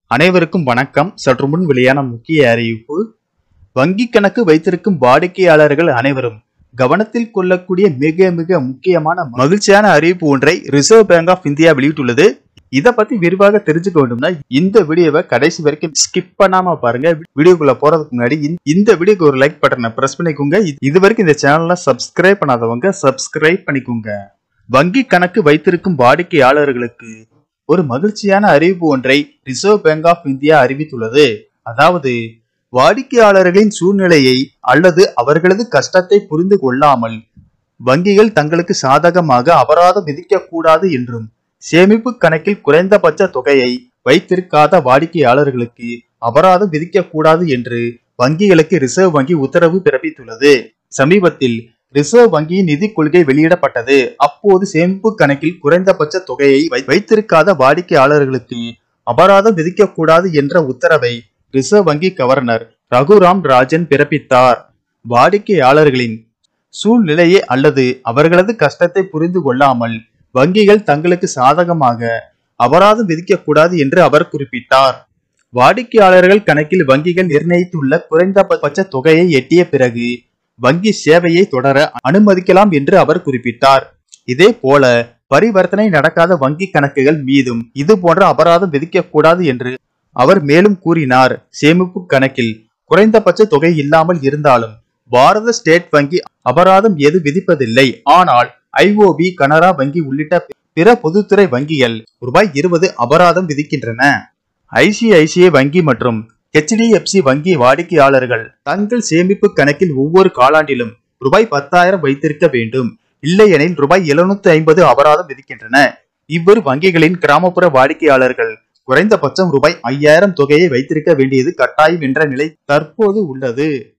அனைவருக்கும் வணக்கம். சற்று முன் வெளியான முக்கிய அறிவிப்பு. வங்கி கணக்கு வைத்திருக்கும் வாடிக்கையாளர்கள் அனைவரும் கவனத்தில் கொள்ளக்கூடிய மிக மிக முக்கியமான மகிழ்ச்சியான அறிவிப்பு ஒன்றை ரிசர்வ் பேங்க் ஆஃப் இந்தியா வெளியிட்டுள்ளது. இதை பத்தி விரிவாக தெரிஞ்சுக்க வேண்டும்னா இந்த வீடியோவை கடைசி வரைக்கும் ஸ்கிப் பண்ணாம பாருங்க. வீடியோக்குள்ள போறதுக்கு முன்னாடி இந்த வீடியோக்கு ஒரு லைக் பட்டனை பிரஸ் பண்ணிக்கோங்க. இது வரைக்கும் இந்த சேனல்ல சப்ஸ்கிரைப் பண்ணாதவங்க சப்ஸ்கிரைப் பண்ணிக்கோங்க. வங்கி கணக்கு வைத்திருக்கும் வாடிக்கையாளர்களுக்கு ஒரு மகிழ்ச்சியான அறிவிப்பு ஒன்றை ரிசர்வ் பேங்க் ஆஃப் இந்தியா அறிவித்துள்ளது. அதாவது வாடிக்கையாளர்களின் சூழ்நிலையை அல்லது அவர்களது கஷ்டத்தை புரிந்து கொள்ளாமல் வங்கிகள் தங்களுக்கு சாதகமாக அபராதம் விதிக்க கூடாது என்றும், சேமிப்பு கணக்கில் குறைந்தபட்ச தொகையை வைத்திருக்காத வாடிக்கையாளர்களுக்கு அபராதம் விதிக்க கூடாது என்று வங்கிகளுக்கு ரிசர்வ் வங்கி உத்தரவு பிறப்பித்துள்ளது. சமீபத்தில் ரிசர்வ் வங்கியின் நிதி கொள்கை வெளியிடப்பட்டது. அப்போது சேமிப்பு கணக்கில் குறைந்தபட்ச தொகையை வைத்திருக்காத வாடிக்கையாளர்களுக்கு அபராதம் விதிக்க கூடாது என்ற உத்தரவை ரிசர்வ் வங்கி கவர்னர் ரகுராம் ராஜன் பிறப்பித்தார். வாடிக்கையாளர்களின் சூழ்நிலையை அல்லது அவர்களது கஷ்டத்தை புரிந்து கொள்ளாமல் வங்கிகள் தங்களுக்கு சாதகமாக அபராதம் விதிக்க கூடாது என்று அவர் குறிப்பிட்டார். வாடிக்கையாளர்கள் கணக்கில் வங்கிகள் நிர்ணயித்துள்ள குறைந்தபட்ச தொகையை எட்டிய பிறகு வங்கி சேவையை தொடர அனுமதிக்கலாம் என்று அவர் குறிப்பிட்டார். இதே போல பரிவர்த்தனை நடக்காத வங்கி கணக்குகள் மீதும் இது போன்ற அபராதம் விதிக்க கூடாது என்று அவர் மேலும் கூறினார். சேமிப்பு கணக்கில் குறைந்தபட்ச தொகை இல்லாமல் இருந்தாலும் பாரத ஸ்டேட் வங்கி அபராதம் எது விதிப்பதில்லை. ஆனால் IOB, கனரா வங்கி உள்ளிட்ட பிற பொதுத்துறை வங்கிகள் ₹20 அபராதம் விதிக்கின்றன. ICICI வங்கி மற்றும் HDFC வங்கி வாடிக்கையாளர்கள் தங்கள் சேமிப்பு கணக்கில் ஒவ்வொரு காலாண்டிலும் ₹10,000 வைத்திருக்க வேண்டும். இல்லையெனில் ₹750 அபராதம் விதிக்கின்றன. இவ்விரு வங்கிகளின் கிராமப்புற வாடிக்கையாளர்கள் குறைந்தபட்சம் ₹5,000 தொகையை வைத்திருக்க வேண்டியது கட்டாயம் என்ற நிலை தற்போது உள்ளது.